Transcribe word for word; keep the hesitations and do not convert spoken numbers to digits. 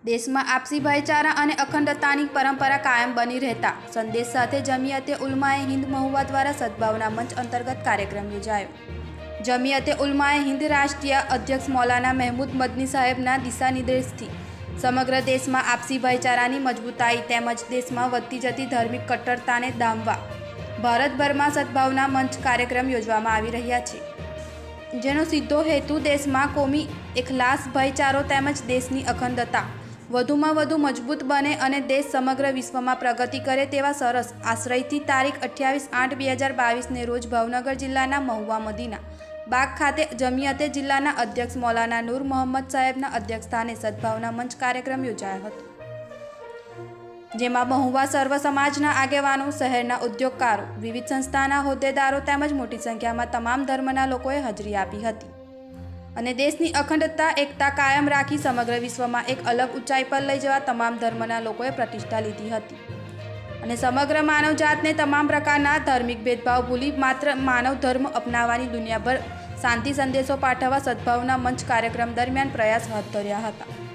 देश में आपसी भाईचारा और अखंडतानी परंपरा कायम बनी रहता संदेश साथे जमियते उलमाए हिंद महुआ द्वारा सद्भावना मंच अंतर्गत कार्यक्रम योजायो। जमियते उलमाए हिंद राष्ट्रीय अध्यक्ष मौलाना महमूद मदनी साहेबना दिशा निर्देश थी समग्र देश में आपसी भाईचारानी मजबूताई तेमज देश में वधती जती धार्मिक कट्टरता ने डामवा भारतभर में सद्भावना मंच कार्यक्रम योजवामां आवी रह्या छे, जेनो सीधो हेतु देश में कोमी एकलास भाईचारो तेमज देशनी अखंडता વધુમાં વધુ મજબૂત બને અને દેશ સમગ્ર વિશ્વમાં પ્રગતિ કરે તેવા સરસ આશ્રયથી તારીખ અઠ્યાવીસ આઠ બે હજાર બાવીસને રોજ ભાવનગર જિલ્લાના મહુવા મદીના બાગ ખાતે જમિયતે જિલ્લાના અધ્યક્ષ મૌલાના નૂર મોહમ્મદ સાહેબના અધ્યક્ષસ્થાને સદ્ભાવના મંચ કાર્યક્રમ યોજાયો હતો, જેમાં મહુવા સર્વ સમાજના આગેવાનો, શહેરના ઉદ્યોગકારો, વિવિધ સંસ્થાના હોદ્દેદારો તેમજ મોટી સંખ્યામાં તમામ ધર્મના લોકોએ હાજરી આપી હતી અને દેશની અખંડતા એકતા કાયમ રાખી સમગ્ર વિશ્વમાં એક અલગ ઊંચાઈ પર લઈ જવા તમામ ધર્મના લોકોએ પ્રતિષ્ઠા લીધી હતી અને સમગ્ર માનવજાતને તમામ પ્રકારના ધાર્મિક ભેદભાવ ભૂલી માત્ર માનવ ધર્મ અપનાવવાની દુનિયાભર શાંતિ સંદેશો પાઠવવા સદ્ભાવના મંચ કાર્યક્રમ દરમિયાન પ્રયાસ હાથ ધર્યા હતા।